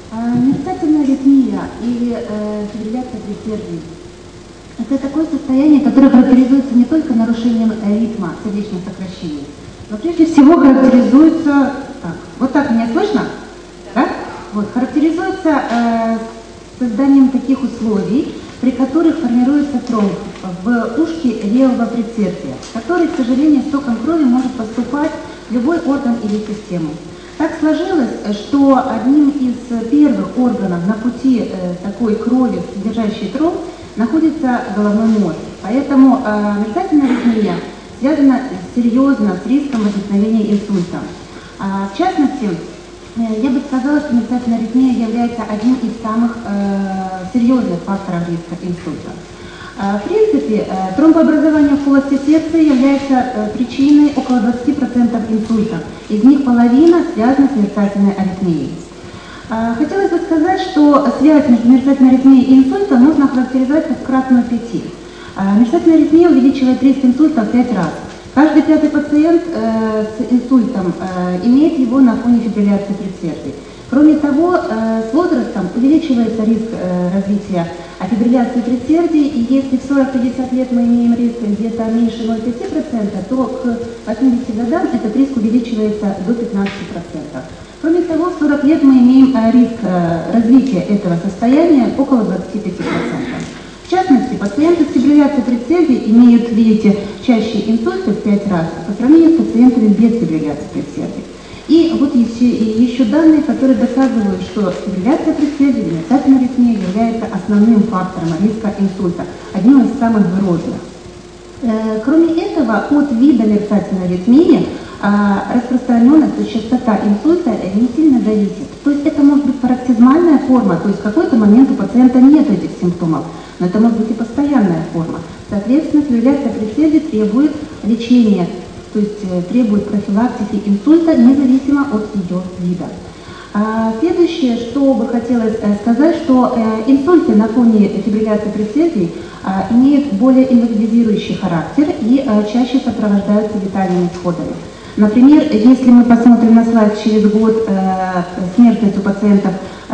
Мерцательная аритмия или фибрилляция предсердий – это такое состояние, которое характеризуется не только нарушением ритма сердечных сокращений, но прежде всего характеризуется… Вот так меня слышно? Да? Вот, характеризуется созданием таких условий, при которых формируется тромб в ушке левого предсердия, который, к сожалению, с током крови может поступать в любой орган или систему. Так сложилось, что одним из первых органов на пути такой крови, содержащей тромб, находится головной мозг. Поэтому мерцательная аритмия связана серьезно с риском возникновения инсульта. В частности, я бы сказала, что мерцательная аритмия является одним из самых серьезных факторов риска инсульта. В принципе, тромбообразование в полости сердца является причиной около 20% инсульта. Из них половина связана с мерцательной аритмией. Хотелось бы сказать, что связь между мерцательной аритмией и инсультом можно характеризовать как кратную 5. Мерцательная аритмия увеличивает риск инсульта в 5 раз. Каждый пятый пациент с инсультом имеет его на фоне фибрилляции предсердий. Кроме того, с возрастом увеличивается риск развития фибрилляции предсердий, и если в 40-50 лет мы имеем риск где-то меньше 0,5%, то к 80 годам этот риск увеличивается до 15%. Кроме того, в 40 лет мы имеем риск развития этого состояния около 25%. В частности, пациенты с фибрилляцией предсердий имеют, видите, чаще инсульты в 5 раз по сравнению с пациентами без фибрилляции предсердий. И вот еще данные, которые доказывают, что фибрилляция предсердий или мерцательная аритмия является основным фактором риска инсульта, одним из самых грозных. Кроме этого, от вида мерцательной аритмии распространенность, то есть частота инсульта не сильно зависит. То есть это может быть пароксизмальная форма, то есть в какой-то момент у пациента нет этих симптомов, но это может быть и постоянная форма. Соответственно, фибрилляция предсердий требует лечения, то есть требует профилактики инсульта независимо от ее вида. Следующее, что бы хотелось сказать, что инсульты на фоне фибрилляции предсердий имеют более инвалидизирующий характер и чаще сопровождаются летальными исходами. Например, если мы посмотрим на слайд через год, смертность у пациентов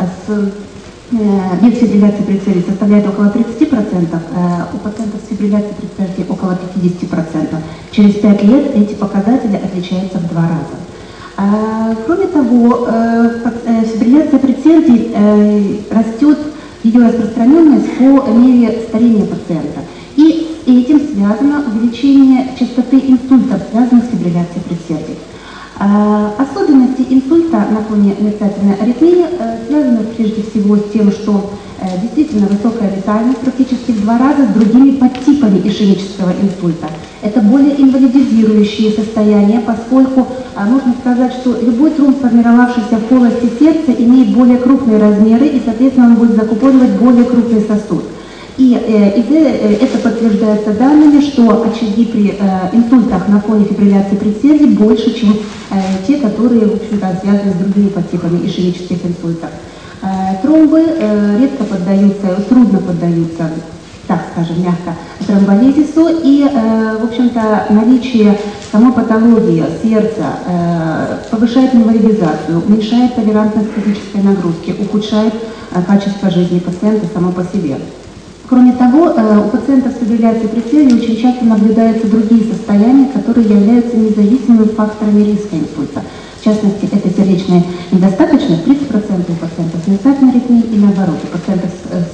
без фибрилляции предсердий составляет около 30%, у пациентов с фибрилляцией предсердий около 50%. Через 5 лет эти показатели отличаются в 2 раза. Кроме того, фибрилляция предсердий растет, ее распространенность по мере старения пациента. И с этим связано увеличение частоты инсультов, связанных с фибрилляцией предсердий. Особенности инсульта на фоне мерцательной аритмии связаны прежде всего с тем, что действительно высокая летальность, практически в 2 раза, с другими подтипами ишемического инсульта. Это более инвалидизирующие состояния, поскольку можно сказать, что любой тромб, сформировавшийся в полости сердца, имеет более крупные размеры и, соответственно, он будет закупоривать более крупный сосуд. И это подтверждается данными, что очаги при инсультах на фоне фибрилляции предсердий больше, чем те, которые, в общем-то, связаны с другими подтипами ишемических инсультов. Тромбы редко поддаются, трудно поддаются, так скажем, мягко, тромболизису, и, в общем-то, наличие самой патологии сердца повышает инвалидизацию, уменьшает толерантность к физической нагрузке, ухудшает качество жизни пациента само по себе. Кроме того, у пациентов с фибрилляцией предсердий очень часто наблюдаются другие состояния, которые являются независимыми факторами риска инсульта. В частности, это сердечная недостаточность 30% у пациентов с мерцательной аритмией и наоборот, у пациентов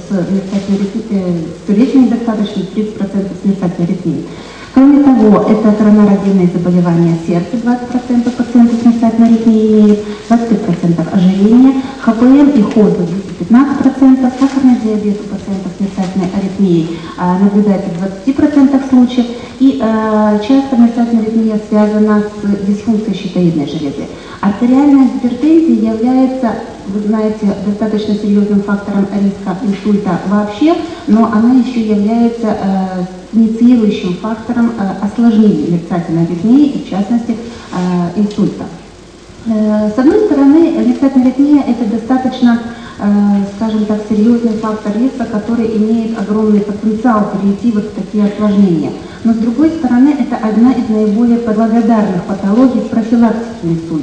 с сердечной недостаточностью 30% с мерцательной аритмией. Кроме того, это коронарогенные заболевания сердца, 20% пациентов с мерцательной аритмией имеют, 25% ожирение, ХПН и ХОЗ 15%, сахарный диабет у пациентов с мерцательной аритмией наблюдается в 20% случаев, и часто мерцательная аритмия связана с дисфункцией щитовидной железы. Артериальная гипертензия является, вы знаете, достаточно серьезным фактором риска инсульта вообще, но она еще является инициирующим фактором осложнений мерцательной аритмии и, в частности, инсульта. С одной стороны, мерцательная аритмия – это достаточно, скажем так, серьезный фактор риска, который имеет огромный потенциал перейти вот в такие осложнения. Но с другой стороны, это одна из наиболее благодарных патологий в профилактике инсульта.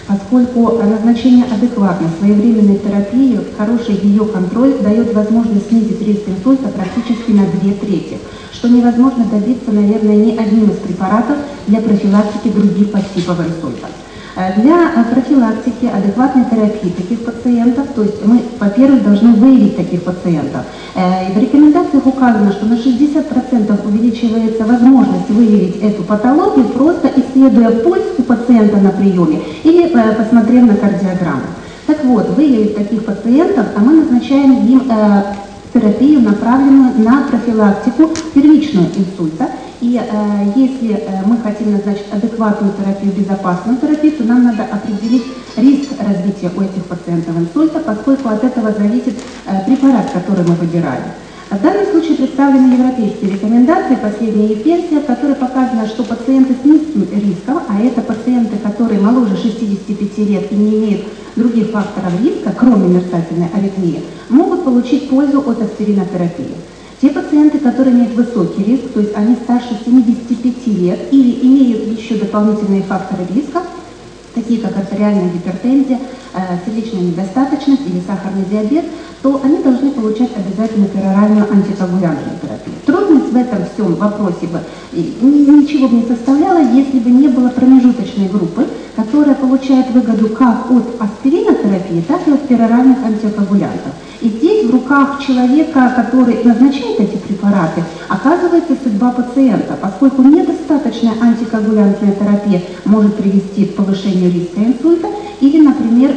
поскольку назначение адекватной, своевременной терапии, хороший ее контроль дает возможность снизить риск инсульта практически на 2/3, что невозможно добиться, наверное, ни одним из препаратов для профилактики других подтипов инсульта. Для профилактики адекватной терапии таких пациентов, то есть мы, во-первых, должны выявить таких пациентов. В рекомендациях указано, что на 60% увеличивается возможность выявить эту патологию, просто исследуя пульс у пациента на приеме или посмотрев на кардиограмму. Так вот, выявив таких пациентов, мы назначаем им терапию, направленную на профилактику первичного инсульта. И если мы хотим назначить адекватную терапию, безопасную терапию, то нам надо определить риск развития у этих пациентов инсульта, поскольку от этого зависит препарат, который мы выбираем. В данном случае представлены европейские рекомендации, последняя их версия, в которой показано, что пациенты с низким риском, а это пациенты, которые моложе 65 лет и не имеют других факторов риска, кроме мерцательной аритмии, могут получить пользу от аспиринотерапии. Те пациенты, которые имеют высокий риск, то есть они старше 75 лет или имеют еще дополнительные факторы риска, такие как артериальная гипертензия, сердечная недостаточность или сахарный диабет, то они должны получать обязательно пероральную антикоагулянтную терапию. Трудность в этом всем вопросе бы ничего бы не составляла, если бы не было промежуточной группы, которая получает выгоду как от аспиринотерапии, так и от пероральных антикоагулянтов. И здесь в руках человека, который назначает эти препараты, оказывается судьба пациента, поскольку недостаточная антикоагулянтная терапия может привести к повышению риска инсульта или, например,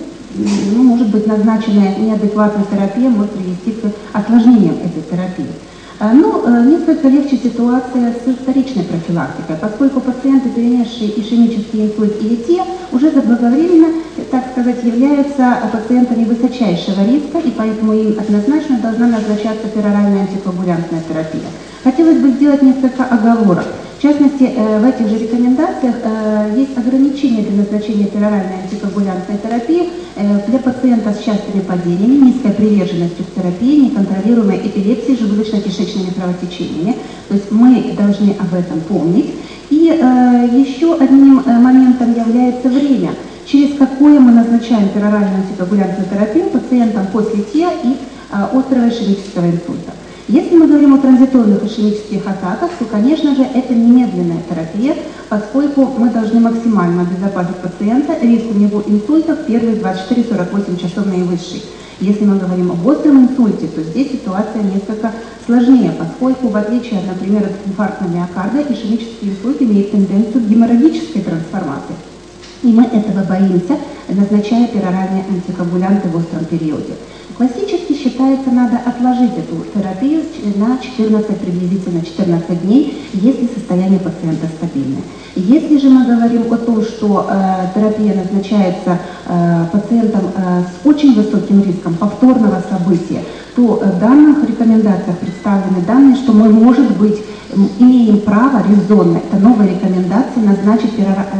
может быть назначенная неадекватная терапия может привести к осложнениям этой терапии. Несколько легче ситуация с вторичной профилактикой, поскольку пациенты, перенесшие ишемический инсульт или те, уже заблаговременно, так сказать, являются пациентами высочайшего риска, и поэтому им однозначно должна назначаться пероральная антикоагулянтная терапия. Хотелось бы сделать несколько оговорок. В частности, в этих же рекомендациях есть ограничения для назначения пероральной антикоагулянтной терапии для пациентов с частыми падениями, низкой приверженностью к терапии, неконтролируемой эпилепсией, желудочно-кишечными кровотечениями. То есть мы должны об этом помнить. И еще одним моментом является время, через какое мы назначаем пероральную антикоагулянтную терапию пациентам после ТИА и острого ишемического инсульта. Если мы говорим о транзиторных ишемических атаках, то, конечно же, это немедленная терапия, поскольку мы должны максимально обезопасить пациента, риск у него инсульта в первые 24-48 часов наивысший. Если мы говорим об остром инсульте, то здесь ситуация несколько сложнее, поскольку, в отличие, например, от инфаркта миокарда, ишемический инсульт имеет тенденцию к геморрагической трансформации. И мы этого боимся, назначая пероральные антикоагулянты в остром периоде. Классически считается, надо отложить эту терапию на 14, приблизительно 14 дней, если состояние пациента стабильное. Если же мы говорим о том, что терапия назначается пациентам с очень высоким риском повторного события, то в данных рекомендациях представлены данные, что мы, может быть, имеем право резонно, это новая рекомендация, назначить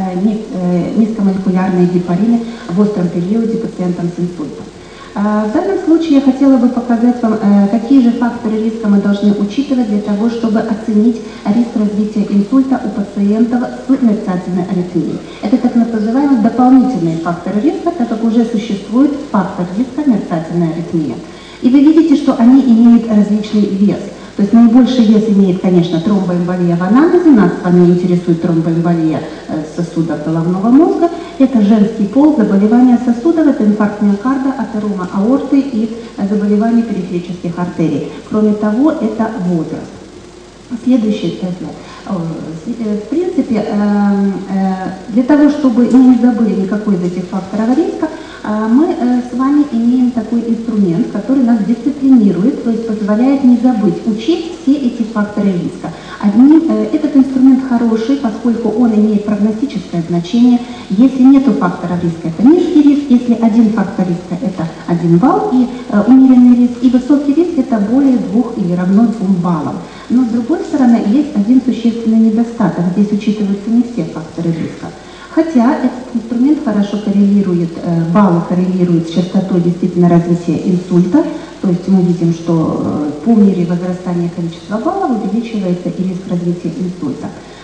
низкомолекулярные гепарины в остром периоде пациентам с инсультом. В данном случае я хотела бы показать вам, какие же факторы риска мы должны учитывать для того, чтобы оценить риск развития инсульта у пациентов с мерцательной аритмией. Это так называемые дополнительные факторы риска, так как уже существует фактор риска мерцательной аритмии. И вы видите, что они имеют различный вес. То есть наибольший вес имеет, конечно, тромбоэмболия в анамнезе, нас с вами интересует тромбоэмболия сосудов головного мозга. Это женский пол, заболевания сосудов, это инфаркт миокарда, атерома аорты и заболевания периферических артерий. Кроме того, это возраст. Следующий слайд. В принципе, для того, чтобы мы не забыли никакой из этих факторов риска, мы с вами имеем такой инструмент, который нас дисциплинирует, то есть позволяет не забыть, учесть все эти факторы риска. Этот инструмент хороший, поскольку он имеет прогностическое значение. Если нет фактора риска, это низкий риск. Если один фактор риска, это 1 балл и умеренный риск. И высокий риск, это более 2 или равно 2 баллам. Но с другой стороны, есть один существенный недостаток. Здесь учитываются не все факторы риска. Хотя этот инструмент хорошо коррелирует, баллы коррелируют с частотой действительно развития инсульта, то есть мы видим, что по мере возрастания количества баллов увеличивается и риск развития инсульта.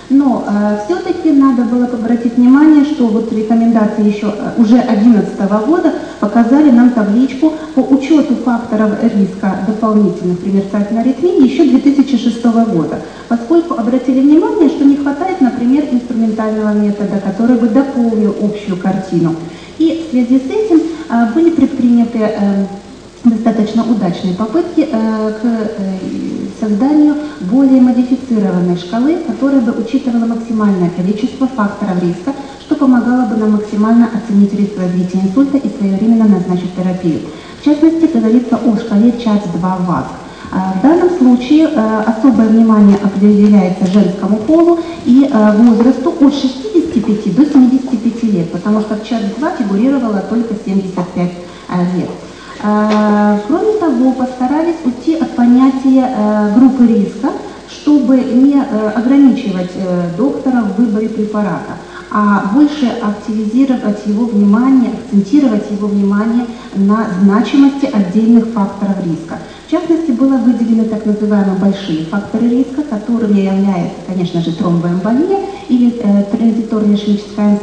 Но все-таки надо было обратить внимание, что вот рекомендации еще уже 2011 года показали нам табличку по учету факторов риска дополнительных при мерцательной аритмии еще 2006 года, поскольку обратили внимание, что не хватает, например, инструментального метода, который бы дополнил общую картину. И в связи с этим были предприняты достаточно удачные попытки к созданию более модифицированной шкалы, которая бы учитывала максимальное количество факторов риска, что помогало бы нам максимально оценить риск развития инсульта и своевременно назначить терапию. В частности, говорится о шкале ЧАЦ-2 ВАСК. В данном случае особое внимание определяется женскому полу и возрасту от 65 до 75 лет, потому что в ЧАЦ-2 фигурировало только 75 лет. Кроме того, постарались уйти от понятия группы риска, чтобы не ограничивать доктора в выборе препарата, а больше активизировать его внимание, акцентировать его внимание на значимости отдельных факторов риска. В частности, было выделены так называемые большие факторы риска, которыми являются, конечно же, тромбоэмболия или транзиторная ишемическая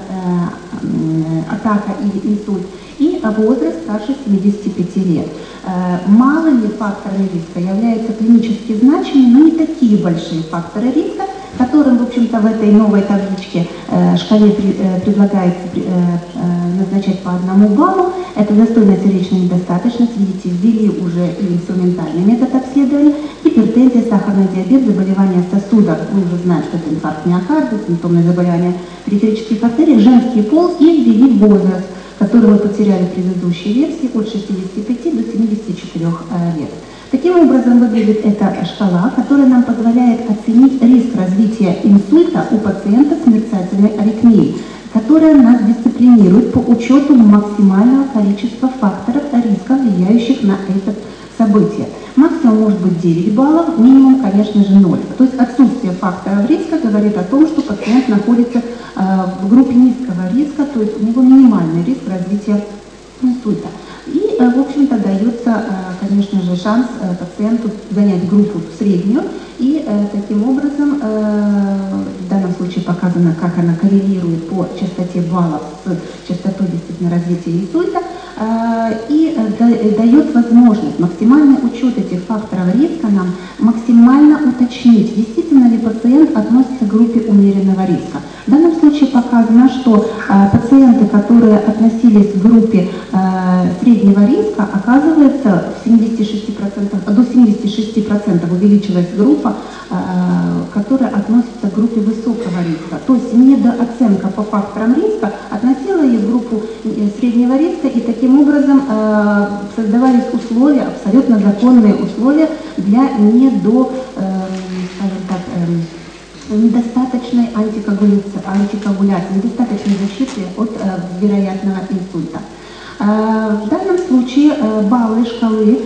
атака или инсульт, и возраст старше 75 лет. Малыми факторами риска являются клинически значимые, но не такие большие факторы риска, которым, в общем-то, в этой новой табличке шкале предлагается назначать по 1 баллу. Это застойная сердечная недостаточность, видите, ввели уже и инструментальный метод обследования, гипертензия, сахарный диабет, заболевания сосудов, мы уже знаем, что это инфаркт миокарда, симптомные заболевания периферических артерий, женский пол и ввели возраст, который мы потеряли в предыдущей версии, от 65 до 74 лет. Таким образом выглядит эта шкала, которая нам позволяет оценить риск развития инсульта у пациента с мерцательной аритмией, которая нас дисциплинирует по учету максимального количества факторов риска, влияющих на это событие. Максимум может быть 9 баллов, минимум, конечно же, 0. То есть отсутствие факторов риска говорит о том, что пациент находится в группе низкого риска, то есть у него минимальный риск развития инсульта. И, в общем-то, дается, конечно же, шанс пациенту занять группу среднюю, и таким образом, в данном случае показано, как она коррелирует по частоте баллов с частотой действительно развития инсульта, и дает возможность максимальный учет этих факторов риска нам максимально уточнить, действительно ли пациент относится к группе умеренного риска. В данном случае показано, что пациенты, которые относились к группе среднего риска, оказывается, в 76%, до 76% увеличилась группа, которая относится к группе высокого риска. То есть недооценка по факторам риска относила ее в группу среднего риска, и таким образом создавались условия, абсолютно законные условия для недостаточной антикоагуляции, недостаточной защиты от вероятного инсульта. В данном случае баллы шкалы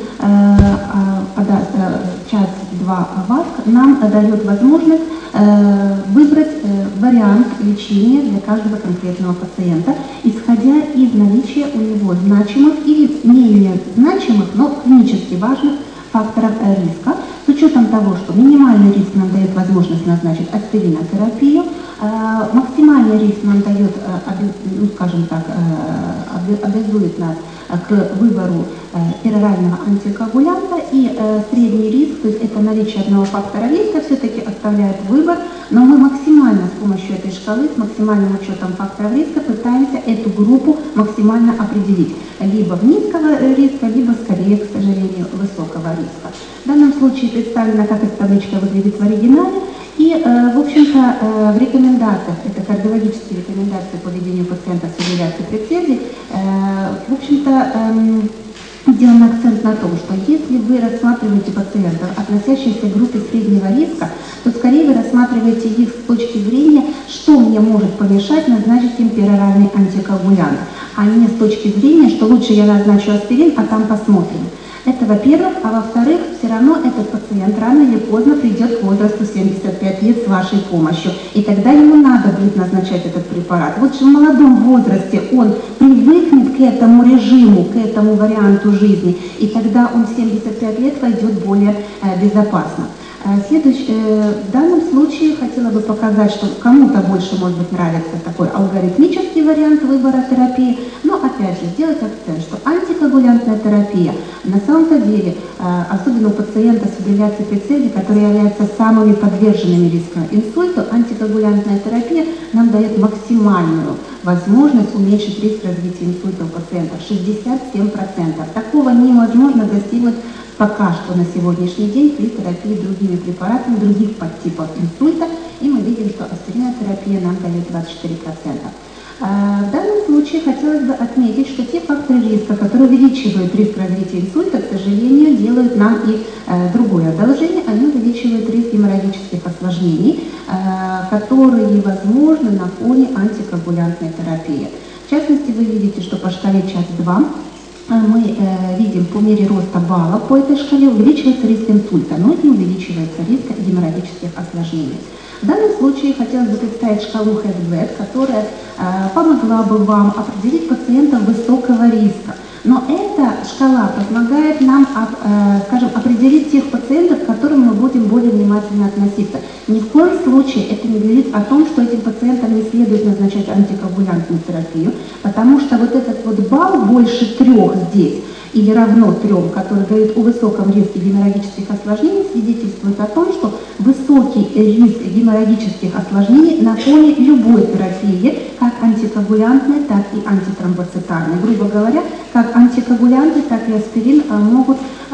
ЧАЦ-2 ВАСК нам дает возможность выбрать вариант лечения для каждого конкретного пациента, исходя из наличия у него значимых или менее значимых, но клинически важных факторов риска, с учетом того, что минимальный риск нам дает возможность назначить аспиринотерапию, максимальный риск нам дает, скажем так, обязует нас к выбору перорального антикоагулянта, и средний риск, то есть это наличие одного фактора риска, все-таки оставляет выбор, но мы максимально с помощью этой шкалы, с максимальным учетом факторов риска пытаемся эту группу максимально определить, либо в низкого риска, либо скорее, к сожалению, высокого риска. В данном случае представлена, как эта табличка выглядит в оригинале, и, в общем-то, в рекомендациях, это кардиологические рекомендации по ведению пациента с фибрилляцией предсердий, в общем-то, сделан акцент на том, что если вы рассматриваете пациентов, относящихся к группе среднего риска, то скорее вы рассматриваете их с точки зрения, что мне может помешать назначить им пероральный антикоагулянт, а не с точки зрения, что лучше я назначу аспирин, а там посмотрим. Это во-первых, а во-вторых, все равно этот пациент рано или поздно придет к возрасту 75 лет с вашей помощью, и тогда ему надо будет назначать этот препарат. Вот же в молодом возрасте он привыкнет к этому режиму, к этому варианту жизни, и тогда он в 75 лет войдет более безопасно. В данном случае хотела бы показать, что кому-то больше, может быть, нравится такой алгоритмический вариант выбора терапии, но опять же сделать акцент, что антикоагулянтная терапия на самом-то деле, особенно у пациента с фибрилляцией предсердий, которые являются самыми подверженными рискам инсульта, антикоагулянтная терапия нам дает максимальную возможность уменьшить риск развития инсульта у пациентов 67%. Такого невозможно достигнуть пока что на сегодняшний день при терапии другими препаратами других подтипов инсульта, и мы видим, что аспиринотерапия нам дает 24%. В данном случае хотелось бы отметить, что те факторы риска, которые увеличивают риск развития инсульта, к сожалению, делают нам и другое одолжение, они увеличивают риск геморрагических осложнений, которые возможны на фоне антикоагулянтной терапии. В частности, вы видите, что по шкале ЧАЦ-2 мы видим по мере роста баллов по этой шкале увеличивается риск инсульта, но не увеличивается риск геморрагических осложнений. В данном случае хотелось бы представить шкалу Head-Black, которая помогла бы вам определить пациентов высокого риска. Но эта шкала помогает нам, скажем, определить тех пациентов, к которым мы будем более внимательно относиться. Ни в коем случае это не говорит о том, что этим пациентам не следует назначать антикоагулянтную терапию, потому что вот этот вот балл больше 3 здесь, или равно 3, который говорит о высоком риске геморрагических осложнений, свидетельствует о том, что высокий риск геморрагических осложнений на фоне любой терапии, как антикоагулянтной, так и антитромбоцитарной. Грубо говоря, как антикоагулянты, так и аспирин могут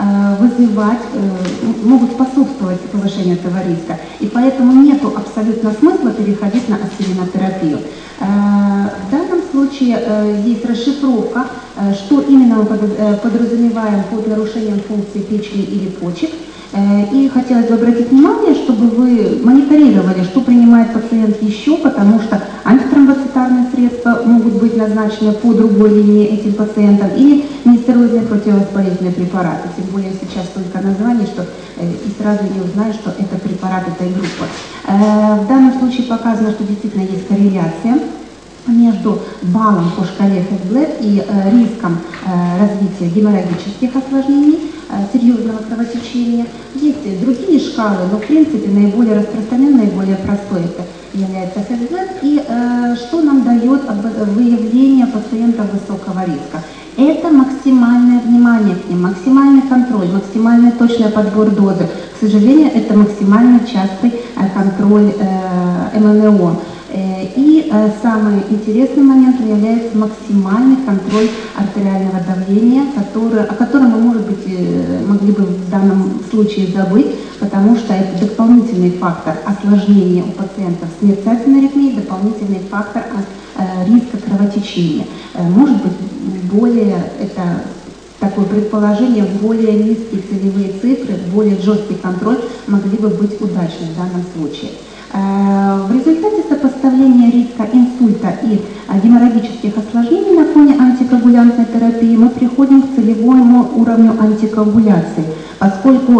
могут способствовать повышению этого риска. И поэтому нет абсолютно смысла переходить на аспиринотерапию. В данном случае есть расшифровка, что именно мы подразумеваем под нарушением функции печени или почек. И хотелось бы обратить внимание, чтобы вы мониторировали, что принимает пациент еще, потому что антитромбоцитарные средства могут быть назначены по другой линии этим пациентам или нестероидные противовоспалительные препараты. Тем более сейчас только название, что и сразу не узнаешь, что это препарат этой группы. В данном случае показано, что действительно есть корреляция между баллом по шкале Head-Black и риском развития геморрагических осложнений, серьезного кровотечения. Есть другие шкалы, но в принципе наиболее распространенной, наиболее простой это является Head-Black. И что нам дает выявление пациентов высокого риска? Это максимальное внимание к ним, максимальный контроль, максимальный точный подбор дозы. К сожалению, это максимально частый контроль МНО. И самый интересный момент является максимальный контроль артериального давления, о котором мы, может быть, могли бы в данном случае забыть, потому что это дополнительный фактор осложнения у пациентов с мерцательной аритмией, дополнительный фактор риска кровотечения. Может быть, это такое предположение, более низкие целевые цифры, более жесткий контроль могли бы быть удачны в данном случае. В результате сопоставления риска инсульта и геморрагических осложнений на фоне антикоагулянтной терапии мы приходим к целевому уровню антикоагуляции, поскольку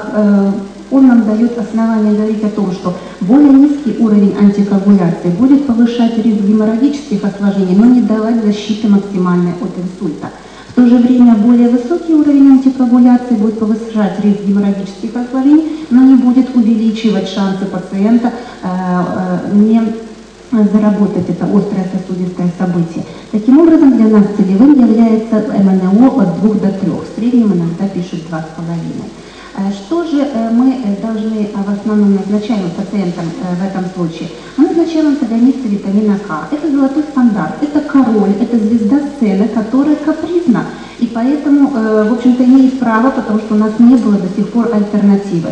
он нам дает основание говорить о том, что более низкий уровень антикоагуляции будет повышать риск геморрагических осложнений, но не давать защиты максимальной от инсульта. В то же время более высокий уровень антикоагуляции будет повышать риск геморрагических осложнений, но не будет увеличивать шансы пациента не заработать это острое сосудистое событие. Таким образом, для нас целевым является МНО от 2 до 3. В среднем иногда пишут 2,5. Что же мы должны в основном назначаем пациентам в этом случае? Мы назначаем антагонисты витамина К. Это золотой стандарт, это король, это звезда сцены, которая капризна. И поэтому, в общем-то, имеет право, потому что у нас не было до сих пор альтернативы.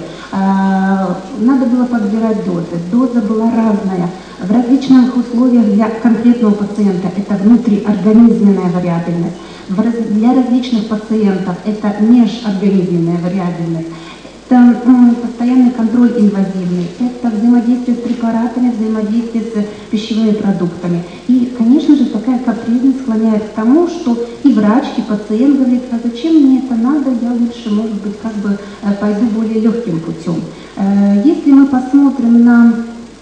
Надо было подбирать дозы. Доза была разная. В различных условиях для конкретного пациента это внутриорганизменная вариабельность. Для различных пациентов это межорганизменная вариабельность. Это постоянный контроль инвазивный, это взаимодействие с препаратами, взаимодействие с пищевыми продуктами. И, конечно же, такая капризность склоняет к тому, что и врач, и пациент говорит, а зачем мне это надо, я лучше, может быть, пойду более легким путем. Если мы посмотрим на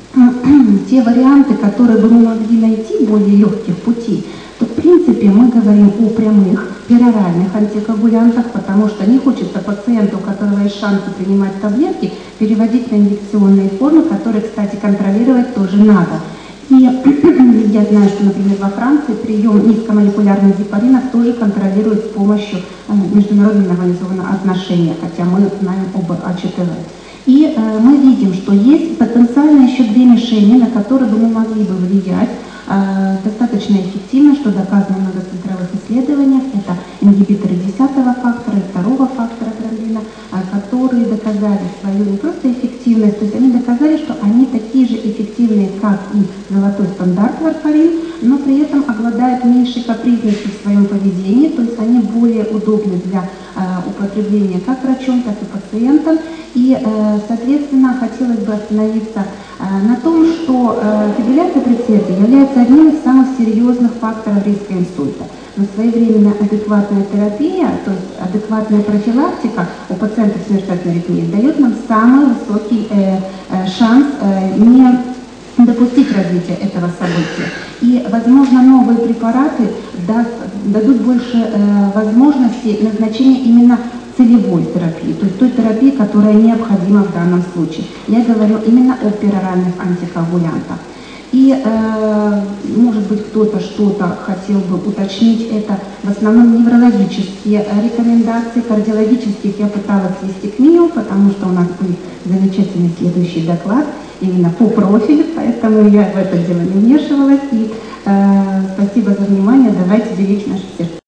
те варианты, которые бы мы могли найти более легких путей, то, в принципе, мы говорим о прямых пероральных антикоагулянтах, потому что не хочется пациенту, у которого есть шансы принимать таблетки, переводить на инъекционные формы, которые, кстати, контролировать тоже надо. И я знаю, что, например, во Франции прием низкомолекулярных гепаринов тоже контролируют с помощью международного организованного отношения, хотя мы знаем об АЧТВ. И мы видим, что есть потенциально еще две мишени, на которые бы мы могли бы влиять достаточно эффективно, что доказано в многоцентровых исследованиях. Это ингибиторы 10-го фактора и 2-го фактора гранглина, которые доказали свою не просто эффективность, то есть они доказали, что они такие же эффективные, как и золотой стандарт варфарин, но при этом обладают меньшей капризностью в своем поведении, то есть они более удобны для употребления как врачом, так и пациентам. И, соответственно, хотелось бы остановиться на том, что фибрилляция предсмертия является одним из самых серьезных факторов риска инсульта. Но своевременная адекватная терапия, то есть адекватная профилактика у пациентов с смертельной аритмией дает нам самый высокий шанс не допустить развития этого события. И, возможно, новые препараты дадут больше возможностей назначения именно целевой терапии, то есть той терапии, которая необходима в данном случае. Я говорю именно о пероральных антикоагулянтах. И, может быть, кто-то что-то хотел бы уточнить, это в основном неврологические рекомендации, кардиологических я пыталась свести к минимуму, потому что у нас будет замечательный следующий доклад именно по профилю, поэтому я в это дело не вмешивалась. И спасибо за внимание, давайте беречь наше сердце.